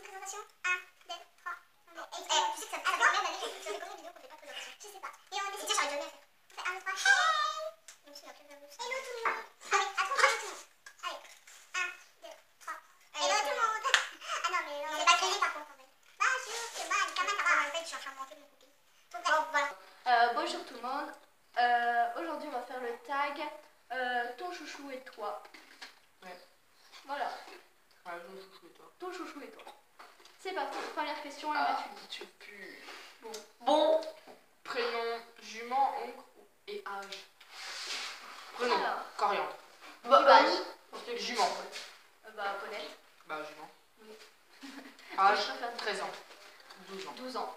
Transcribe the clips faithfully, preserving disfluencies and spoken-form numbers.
présentation. un, deux, trois. Et tu sais que ça fait combien d'années que ça fait combien de vidéos qu'on fait pas de présentation? Je sais pas. Et on décide. J'aurais jamais fait. On fait un, deux, trois. Hey! Je me souviens plus de la bouche. Hello tout le monde. Allez, à trois, tout le monde. Allez. un, deux, trois. Hello tout le monde. Ah non, mais on n'est pas créé par contre en fait. Bonjour, c'est moi, Annika Makara. En fait, je suis en train de monter mon cookie. Bon, voilà. Euh, bonjour tout le monde. Euh, Aujourd'hui, on va faire le tag euh, ton chouchou et toi. Ouais. Voilà. Ouais, ton chouchou et toi. Ton chouchou et toi. C'est parti. Première question, Ah, Emma, tu tu pues. Bon. Bon. Prénom, jument, oncle et âge. Prénom, Alors. coriandre. Bah, âge. Jument. Euh, bah, Paulette. Bah, jument. Oui. Âge, Je préfère treize ans. douze ans. douze ans.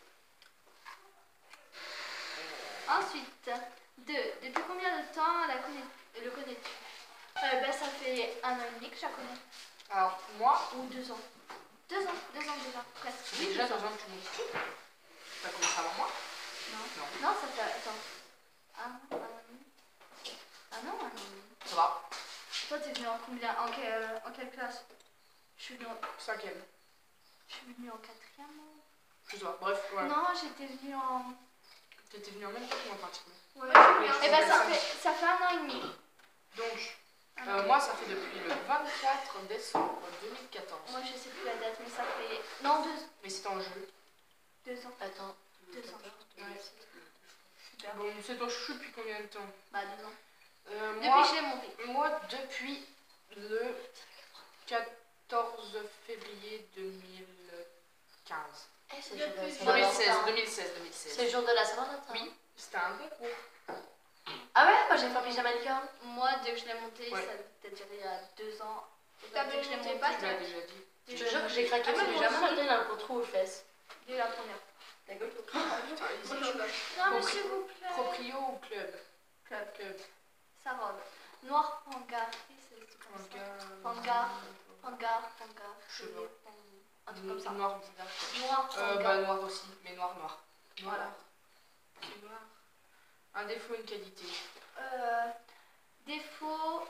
Ensuite, deux. Depuis combien de temps la connais le connais-tu? euh, bah, Ça fait un an et demi que je la connais. Alors, moi, Ou deux ans. Deux ans, deux ans déjà, presque. c'est Oui, déjà deux deux ans. ans que tu m'inscris. T'as commencé avant moi? Non. Non. Non, ça fait. Attends. Un an, un an et demi. Ah non, un an et demi. Ça va. Toi, t'es venu en combien? En, quelle, en quelle classe? Je suis venue en, Cinquième. je suis venue en quatrième. Je sais pas. Bref, ouais. Non, j'étais venue en. T'étais venu en même temps que moi, pratiquement. Ouais, Oui, et bah, ça ça. fait, ça fait un an et demi. Donc, Un euh, an. moi, ça fait depuis le vingt-quatre décembre deux mille quatorze. Moi, je sais plus la date, mais ça fait. Non, deux, Mais c'est en jeu. deux ans. Attends. Deux ans. Ouais. Super. Bon, c'est ton chouchou depuis combien de temps? Bah, deux ans. euh, Depuis moi, que je l'ai monté. moi, depuis le quatorze février deux mille quinze. Eh, c'est Depuis le jour de la deux deux mille Saint-Valentin. seize, deux mille seize, deux mille C'est seize. le jour de la Saint-Valentin. Oui, c'était un concours. Ah ouais, moi j'ai fait un pyjama licorne. Moi, dès que je l'ai monté, Ouais. c'est-à-dire il y a deux ans. T'as Dès que je l'ai monté monté, pas, Tu l'as déjà dit. Je te jure que j'ai craqué Ah, ce mais moi pyjama, aussi. maintenant il a un gros trou aux fesses. dès la première. La gueule. Putain, ils Moi, ont- je sais pas. Non, mais Propri- s'il vous plaît. Proprio ou club? Club. Club. Sa robe. Noir panga. C'est comme ça. Panga. Panga. Panga. Cheveux. Un truc comme ça. Noir bizarre. quoi. Noir Euh, panga. bah, noir aussi, mais noir, noir. Voilà. Noir. Un défaut, une qualité. Euh, défaut.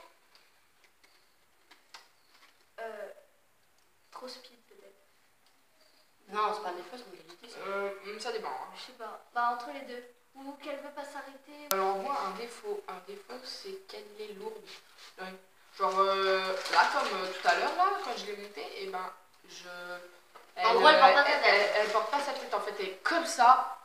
Euh, trop speed peut-être. Non, c'est pas un défaut, c'est une qualité. ça. Euh, ça dépend. Hein. Je sais pas. Bah entre les deux. Ou qu'elle veut pas s'arrêter. Alors moi, un défaut, un défaut, c'est qu'elle est lourde. Ouais. Genre euh, là, comme euh, tout à l'heure, là, quand je l'ai montée, et ben, je... En gros, elle porte pas sa elle, tête. elle- elle porte pas sa tête, en fait, elle est comme ça.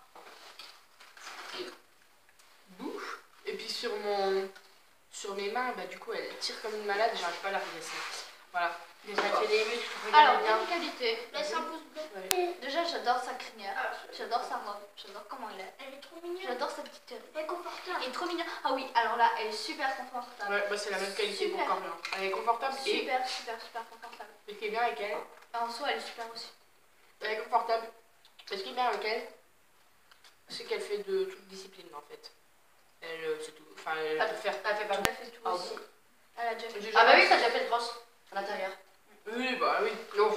Bouf. Et puis sur mon... Sur mes mains, bah du coup, elle tire comme une malade, j'arrive pas à la redresser. Voilà. Déjà, tu les muscles, tu Alors, regardes bien. une qualité. Laisse un pouce bleu. Ouais. Déjà, j'adore sa crinière. Ah, J'adore sa robe. J'adore comment elle est. elle est trop mignonne. J'adore sa petite tête. Elle est confortable. Elle est trop mignonne. Ah oui, alors là, elle est super confortable. Ouais, bah c'est la même qualité Super. pour Coriandre. Elle est confortable et Super, super, super confortable. ce qui est bien avec elle, En soi, elle est super aussi. elle est confortable. Et ce qui est bien avec elle, c'est qu'elle fait de toute discipline en fait. Elle, euh, c'est tout. Enfin, elle Ah, peut faire. Elle fait pas. Elle fait tout Ah aussi. bon. Elle a déjà fait. Déjà, Ah bah oui, t'as déjà fait le cross à l'intérieur. Oui, bah oui. Non.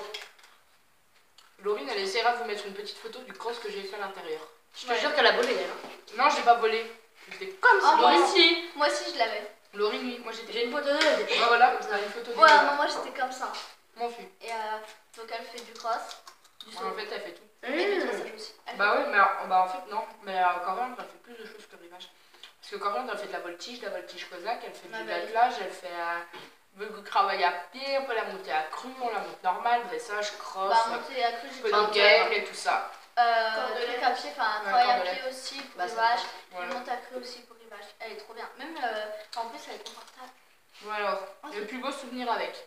Laurine, elle essaiera de vous mettre une petite photo du cross que j'ai fait à l'intérieur. Je te jure qu'elle a volé, elle. hein. Non, j'ai pas volé. J'étais comme ça. Ah, moi Laurine, aussi. Moi aussi, je l'avais. Laurine, oui. Moi j'étais. J'ai une photo d'elle, elle était Ah, voilà, vous avez une photo de Ouais, non, moi j'étais comme ça. Mon fils. Et euh, donc elle fait du cross, du saut En fait, elle fait tout. et du Mmh. dressage aussi. Elle Bah oui, mais euh, bah, en fait, non. Mais euh, Coriandre, elle fait plus de choses que Rivage. Parce que Coriandre, elle fait de la voltige, de la voltige cosaque, elle fait Ah du bah oui. attelage, elle fait. Euh, veut travailler à pied, on peut la monter à cru, on la monte normale, dressage, cross, Bah, monter à cru, j'ai peu pas de guerre et tout ça. Euh, Cordelette. truc à pied, enfin, Ouais, travail à cordelette. pied aussi pour Bah, ça rivage. Voilà. Et monte à cru aussi pour rivage. Elle est trop bien. Même euh, en plus, elle est confortable. Bon alors, Oh, le plus beau souvenir avec.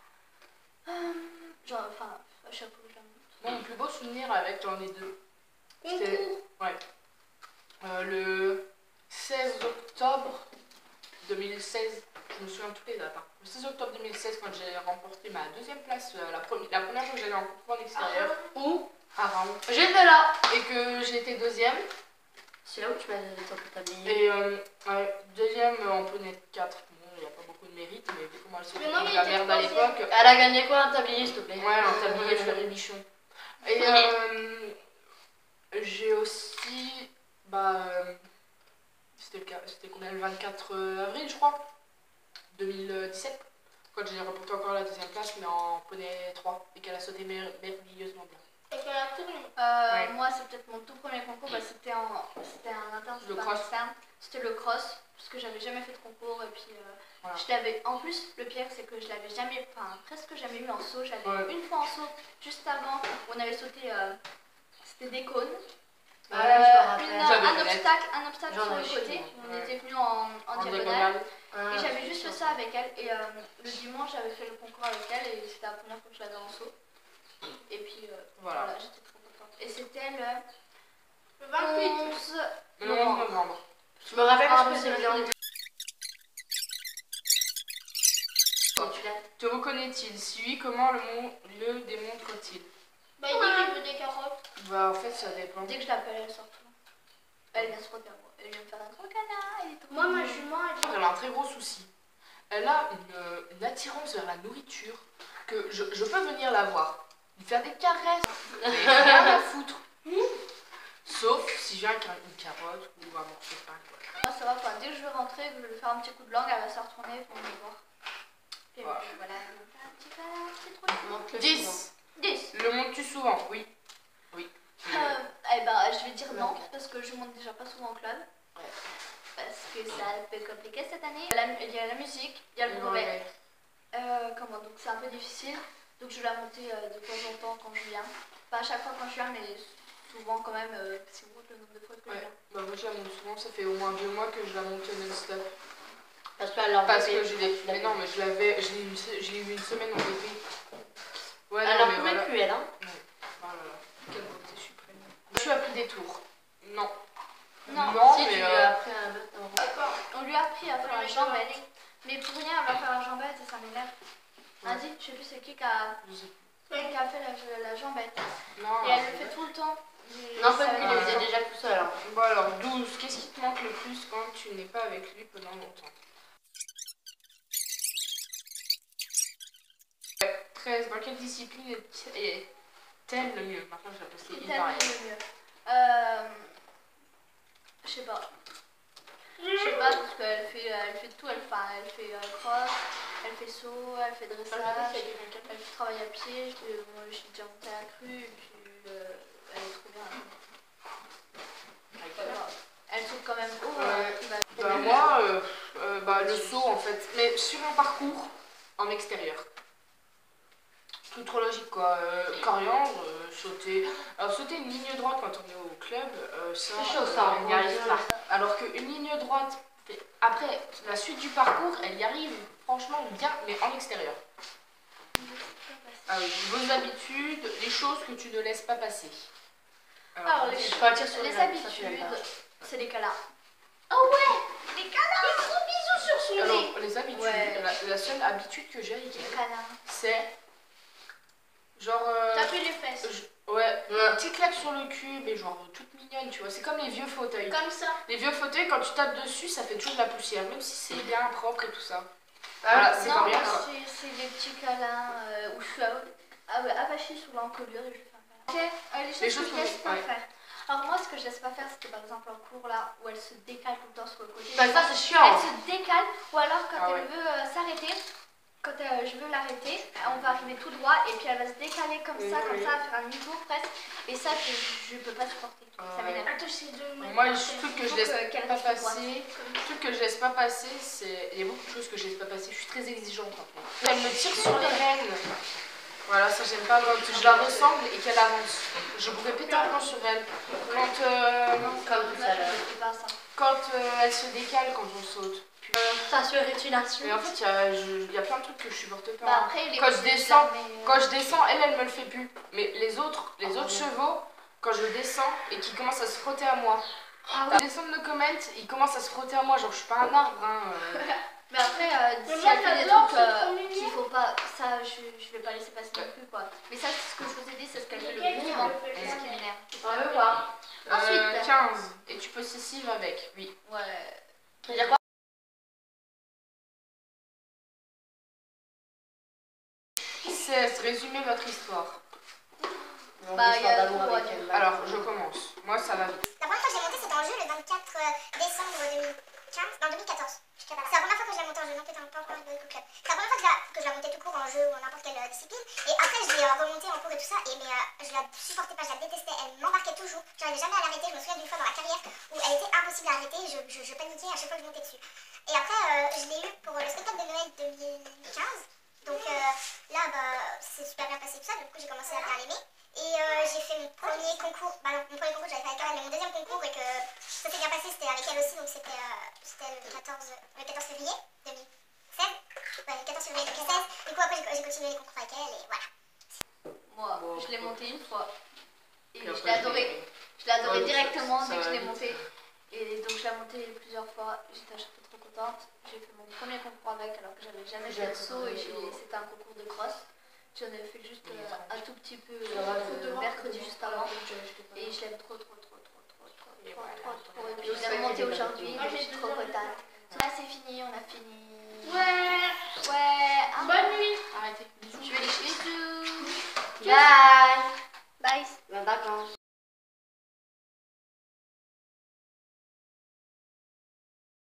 Euh, genre, enfin, à chaque fois que je la monte. Bon, mon plus beau souvenir avec, j'en ai deux. C'était Concours. euh, le seize octobre deux mille seize. Je me souviens de toutes les dates. Hein. Le seize octobre deux mille seize, quand j'ai remporté ma deuxième place, euh, la, premi- la première fois que j'allais en concours en extérieur, Où à Raon, J'étais là. et que j'ai été deuxième. C'est là où tu m'as dit ton tablier. Et euh, ouais, deuxième euh, en poney quatre. Bon, il n'y a pas beaucoup de mérite, mais vu comment elle s'est Mais fait non, comme mais la il était merde à troisième. l'époque. Elle a gagné quoi, un tablier, s'il te plaît? Ouais, un tablier fleury bichon. Et euh, j'ai aussi. Bah. euh, C'était le cas- c'était combien, le vingt-quatre avril, je crois, deux mille dix-sept. Quand j'ai remporté encore la deuxième place, mais en poney trois, et qu'elle a sauté mer merveilleusement bien. Et qu'elle a tourné. Euh, Ouais. Moi, c'est peut-être mon tout premier concours. Bah, c'était en, c'était un interne, Le pas un cross. externe. C'était le cross, parce que j'avais jamais fait de concours. Et puis, euh, Voilà. je l'avais. En plus, le pire, c'est que je l'avais jamais, enfin, presque jamais eu en saut. J'avais Ouais. une fois en saut, juste avant, on avait sauté. Euh, c'était des cônes. Ouais, Euh, je me rappelle. une- J'avais un le net. obstacle, un obstacle J'en sur ai le chez côté. moi. On Ouais. était venus en, en, En diagonale. diagonale. Ah, Et j'avais c'est juste sûr. fait ça avec elle. Et euh, le dimanche, j'avais fait le concours avec elle. Et c'était la première fois que je l'avais en saut. Et puis euh, Voilà. voilà, j'étais trop contente. Et c'était le Le vingt-huit. onze Le onze novembre. Je me rappelle Ah, parce que mais c'est c'est bien. vrai. Te reconnaît-il? Si oui, comment le, mon- le démontre-t-il? Bah, il dit qu'il veut des carottes. Bah, en fait, ça dépend. Dès que je l'appelle, elle sort tout. Elle vient se frotter à moi. Elle vient me faire un gros câlin. Elle est trop Moi, ma mignonne. jument, elle Elle a un très gros souci. Elle a une, une attirance vers la nourriture que je, je peux venir la voir, lui faire des caresses, mais rien à foutre. Sauf si je viens avec un- une carotte ou un morceau de pain. Quoi. Moi, ça va pas. Dès que je vais rentrer, que je vais lui faire un petit coup de langue, elle va se retourner pour me voir. Et Voilà. puis voilà, elle va me faire un petit câlin. C'est trop chou. Montre-le dix. souvent. dix. Le montes-tu souvent? Oui. Oui. Euh, eh ben, je vais dire non, parce que je monte déjà pas souvent au club. Ouais. Parce que c'est un peu compliqué cette année. La- Il y a la musique, il y a le brevet. Ouais. Euh, comment donc c'est un peu difficile, donc je vais la monter euh, de temps en temps quand je viens, pas à chaque fois quand je viens mais souvent quand même, euh, c'est gros le nombre de fois que je Ouais. viens. Bah, moi, je la monte souvent, ça fait au moins deux mois que je la monte non-stop. Parce qu'elle l'a Parce enlevé. que je l'ai. Mais non, mais je l'avais. Je l'ai eu une se- je l'ai eu une semaine en bébé. Ouais, Elle non, en mais pouvait voilà. plus, elle, hein. Ouais. Oh là là, quelle beauté suprême. Je suis appris des tours. Non. Non, non Si mais. tu lui euh, as appris un autre. D'accord. On lui a appris à faire la Ouais, jambette, mais pour rien elle va faire la jambette et ça m'énerve. Ouais. Vas-y, je sais plus c'est qui qui a, je sais qui a fait la, la jambette. plus. Non, Et elle c'est le fait vrai. tout le temps. Et Non, ça parce qu'il m'énerve. les faisait déjà tout seul. Hein. Bon alors, douze. Qu'est-ce qui te manque le plus quand tu n'es pas avec lui pendant longtemps? Ouais, treize. Dans quelle discipline est- est-elle le mieux? Maintenant, je vais passer C'est une tellement variable. le mieux. Euh, je sais pas. Je sais pas parce qu'elle fait, elle fait tout, elle fait, elle fait euh, cross, elle fait saut, elle fait dressage, elle fait travail à pied, je, moi je suis déjà montée à la crue et puis euh, elle est trop bien. Voilà. Elle saute quand même haut. Ouais. euh, il va- Bah, moi, euh, euh, bah, le saut en fait, mais sur un parcours en extérieur. Tout trop logique quoi. Euh, coriandre, euh, sauter. Alors sauter une ligne droite quand on est au club, euh, ça, C'est chaud, euh, ça, elle on n'y arrive va pas. dire. Alors qu'une ligne droite, après la suite du parcours, elle y arrive franchement bien, mais en extérieur. Ah oui, vos habitudes, les choses que tu ne laisses pas passer. Alors, les, vas-y. choses- faut attirer sur les les jambes, ça, tu habitudes, l'aimes pas. c'est les câlins. Oh ouais, les câlins. Des gros bisous sur son nez. Alors, les habitudes, Ouais. la, la seule habitude que j'ai avec Les elle, câlins. c'est genre. euh, Taper les fesses. je- ouais, une petite claque sur le cul, mais genre toute mignonne, tu vois. C'est comme les vieux fauteuils. Comme ça. Les vieux fauteuils, quand tu tapes dessus, ça fait toujours de la poussière, même si c'est bien propre et tout ça. Ah, Voilà, c'est Non, pas bien moi, quoi. c'est c'est les petits câlins euh, où je suis av- av- avachie sous l'encolure et je fais un câlin. Ok, euh, les choses Les que choses je que laisse vous- pas ouais. faire. Alors moi, ce que je laisse pas faire, c'était par exemple en cours là, où elle se décale tout le temps sur le côté. Bah, ça, c'est Elle chiant. se décale, ou alors quand Ah elle ouais. veut euh, s'arrêter, quand euh, je veux l'arrêter, on va arriver tout droit et puis elle va se décaler comme Oui, ça, comme oui. ça, faire un niveau presque. Et ça, je, je peux pas supporter. Ah Ça ouais. m'énerve. Attends, c'est de mettre Moi, par le terre. truc que Il je faut laisse que- qu'elle pas reste droite. passer, le truc que je laisse pas passer, c'est. Il y a beaucoup de choses que je laisse pas passer. Je suis très exigeante en fait. Elle me tire sur les rênes. Voilà, ça j'aime pas quand je la ressemble et qu'elle avance. Je pourrais péter un plomb sur elle. Quand, euh, Comme tout Là, ça, je là. ne fais pas ça. quand euh, elle se décale quand on saute. Puis, euh, Ça serait une insulte. mais en fait, il y, a- je- il y a plein de trucs que je supporte pas. Bah, après, les Quand je petits descends, jamais, euh, Quand je descends, elle, elle me le fait plus. Mais les autres, les Ah, autres ouais. chevaux, quand je descends et qu'ils commencent à se frotter à moi. Ah Ils descendent le comment, ils commencent à se frotter à moi. Genre, je suis pas un arbre. Hein, euh. Mais après, euh, Mais si moi, elle fait des j'adore, trucs c'est euh, trop mignon. qu'il faut pas, ça je, je vais pas laisser passer non plus quoi. Mais ça, c'est ce que je vous ai dit, c'est ce qu'elle fait le Nickel, plus tu souvent. le fais C'est ce qui jamais. m'énerve. On veut voir. Euh, Ensuite. quinze. Et tu possessive avec, oui. Ouais. Ça veut dire quoi? seize. Résumez votre histoire. Bah, il y a d'amour tout à avec dire. elle. Alors, je commence. Moi, ça va vite. La première fois que j'ai monté, c'était en jeu le vingt-quatre décembre deux mille quinze, non deux mille quatorze. J'étais C'est la première fois que je l'ai monté en jeu, non, peut-être pas encore avec le club. C'est la première fois que je, la, que je la montais tout court en jeu ou en n'importe quelle euh, discipline. Et après, je l'ai euh, remontée en cours et tout ça. Et mais euh, je la supportais pas, je la détestais. Elle m'embarquait toujours. Je n'arrivais jamais à l'arrêter. Je me souviens d'une fois dans la carrière où elle était impossible à arrêter. Je, je, je paniquais à chaque fois que je montais dessus. Et après, euh, je l'ai eu pour le spectacle de Noël deux mille quinze. Donc euh, là, bah, c'est super bien passé tout ça. Du coup, j'ai commencé à bien l'aimer. Et euh, j'ai fait mon premier concours. Bah non, mon premier concours, j'avais fait avec elle. Mais mon deuxième concours, et que ça s'est bien passé, c'était avec elle aussi. Donc c'était euh, le quatorze, le quatorze février deux mille seize. Ouais, le quatorze février deux mille seize. Du coup, après, j'ai continué les concours avec elle. Et voilà. Moi, Bon, je l'ai monté une fois. Et Puis je après, l'ai adoré. Je l'ai adoré Ouais, directement ça- ça dès que je va l'ai vite. monté. Et donc je l'ai monté plusieurs fois. J'étais à chaque fois trop contente. J'ai fait mon premier concours avec alors que j'avais jamais fait de saut et j'ai- c'était un concours de cross. J'en avais fait juste euh, un tout petit peu le mercredi juste avant. Et je l'aime trop, trop, trop, trop, trop, trop, Et trop, voilà. trop, trop. Et puis je l'ai remonté aujourd'hui. Je suis trop contente. Là c'est fini, on a fini. Ouais. Ouais. ah, Bonne nuit. Arrêtez. Bisous. Je vais les bisous. Bye. Bye. Bonnes vacances.